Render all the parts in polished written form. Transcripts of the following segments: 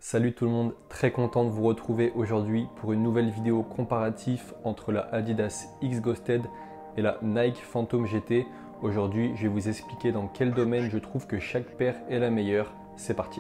Salut tout le monde, très content de vous retrouver aujourd'hui pour une nouvelle vidéo comparatif entre la Adidas X Ghosted et la Nike Phantom GT. Aujourd'hui, je vais vous expliquer dans quel domaine je trouve que chaque paire est la meilleure. C'est parti!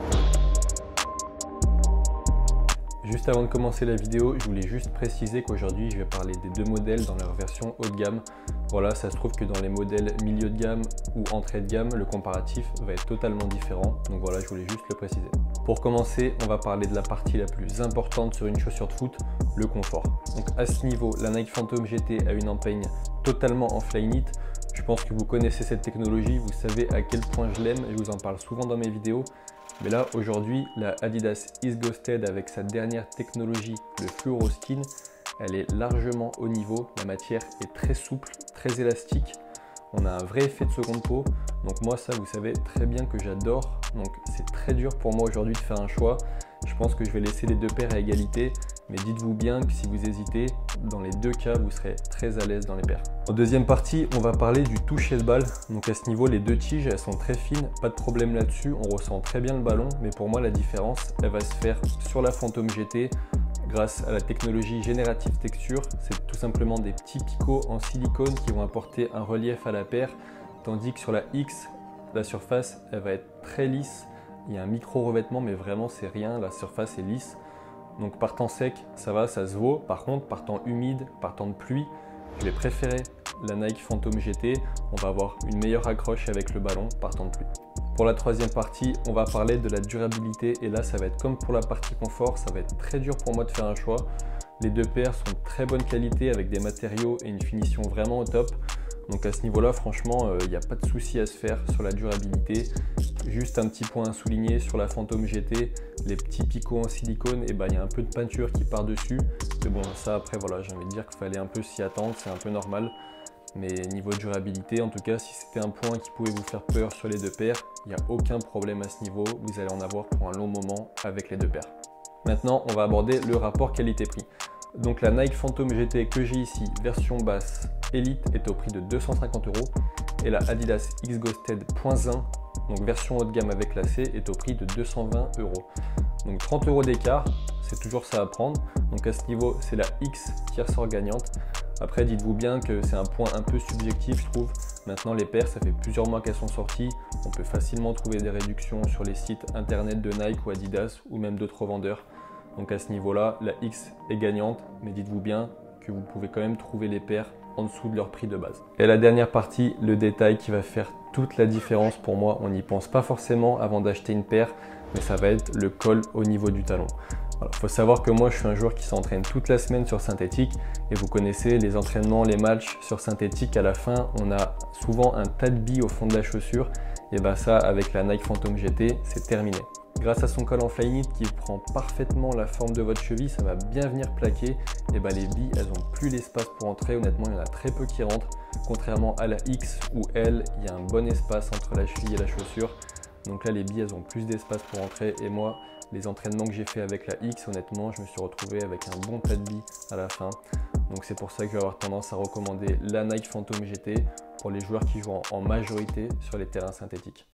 Juste avant de commencer la vidéo, je voulais juste préciser qu'aujourd'hui, je vais parler des deux modèles dans leur version haut de gamme. Voilà, ça se trouve que dans les modèles milieu de gamme ou entrée de gamme, le comparatif va être totalement différent. Donc voilà, je voulais juste le préciser. Pour commencer, on va parler de la partie la plus importante sur une chaussure de foot, le confort. Donc à ce niveau, la Nike Phantom GT a une empeigne totalement en Flyknit. Je pense que vous connaissez cette technologie, vous savez à quel point je l'aime, je vous en parle souvent dans mes vidéos. Mais là, aujourd'hui, la Adidas X Ghosted avec sa dernière technologie, le Fluoroskin, elle est largement au niveau. La matière est très souple, très élastique. On a un vrai effet de seconde peau. Donc moi, ça, vous savez très bien que j'adore. Donc c'est très dur pour moi aujourd'hui de faire un choix. Je pense que je vais laisser les deux paires à égalité. Mais dites-vous bien que si vous hésitez, dans les deux cas, vous serez très à l'aise dans les paires. En deuxième partie, on va parler du toucher de balle. Donc à ce niveau, les deux tiges, elles sont très fines, pas de problème là-dessus. On ressent très bien le ballon, mais pour moi, la différence, elle va se faire sur la Phantom GT grâce à la technologie Generative Texture. C'est tout simplement des petits picots en silicone qui vont apporter un relief à la paire, tandis que sur la X, la surface, elle va être très lisse. Il y a un micro revêtement, mais vraiment, c'est rien. La surface est lisse. Donc par temps sec, ça va, ça se vaut. Par contre, par temps humide, par temps de pluie, je vais préférer la Nike Phantom GT. On va avoir une meilleure accroche avec le ballon par temps de pluie. Pour la troisième partie, on va parler de la durabilité. Et là, ça va être comme pour la partie confort, ça va être très dur pour moi de faire un choix. Les deux paires sont de très bonne qualité avec des matériaux et une finition vraiment au top. Donc à ce niveau-là, franchement, il n'y a pas de souci à se faire sur la durabilité. Juste un petit point à souligner sur la Phantom GT, les petits picots en silicone, et il y a un peu de peinture qui part dessus. Mais bon, ça après, voilà, j'ai envie de dire qu'il fallait un peu s'y attendre, c'est un peu normal. Mais niveau durabilité, en tout cas, si c'était un point qui pouvait vous faire peur sur les deux paires, il n'y a aucun problème à ce niveau. Vous allez en avoir pour un long moment avec les deux paires. Maintenant, on va aborder le rapport qualité-prix. Donc la Nike Phantom GT que j'ai ici, version basse Elite, est au prix de 250 € et la Adidas X Ghosted .1, donc version haut de gamme avec lacet, est au prix de 220 €. Donc 30 € d'écart, c'est toujours ça à prendre. Donc à ce niveau, c'est la X qui ressort gagnante. Après, dites-vous bien que c'est un point un peu subjectif, je trouve. Maintenant, les paires, ça fait plusieurs mois qu'elles sont sorties. On peut facilement trouver des réductions sur les sites internet de Nike ou Adidas ou même d'autres vendeurs. Donc à ce niveau-là, la X est gagnante, mais dites-vous bien que vous pouvez quand même trouver les paires en dessous de leur prix de base. Et la dernière partie, le détail qui va faire toute la différence pour moi, on n'y pense pas forcément avant d'acheter une paire, mais ça va être le col au niveau du talon. Il faut savoir que moi je suis un joueur qui s'entraîne toute la semaine sur synthétique et vous connaissez les entraînements, les matchs sur synthétique, à la fin on a souvent un tas de billes au fond de la chaussure, et ça avec la Nike Phantom GT c'est terminé. Grâce à son col en Flyknit qui prend parfaitement la forme de votre cheville, ça va bien venir plaquer. Et les billes, elles n'ont plus l'espace pour entrer. Honnêtement, il y en a très peu qui rentrent. Contrairement à la X ou L, il y a un bon espace entre la cheville et la chaussure. Donc là, les billes, elles ont plus d'espace pour entrer. Et moi, les entraînements que j'ai fait avec la X, honnêtement, je me suis retrouvé avec un bon tas de billes à la fin. Donc c'est pour ça que je vais avoir tendance à recommander la Nike Phantom GT pour les joueurs qui jouent en majorité sur les terrains synthétiques.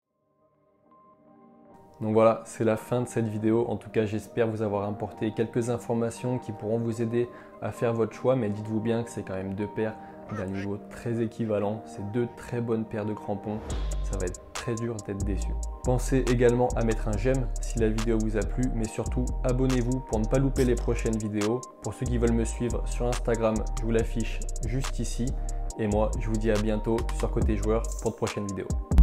Donc voilà, c'est la fin de cette vidéo. En tout cas, j'espère vous avoir apporté quelques informations qui pourront vous aider à faire votre choix. Mais dites-vous bien que c'est quand même deux paires d'un niveau très équivalent. C'est deux très bonnes paires de crampons. Ça va être très dur d'être déçu. Pensez également à mettre un j'aime si la vidéo vous a plu. Mais surtout, abonnez-vous pour ne pas louper les prochaines vidéos. Pour ceux qui veulent me suivre sur Instagram, je vous l'affiche juste ici. Et moi, je vous dis à bientôt sur Côté Joueur pour de prochaines vidéos.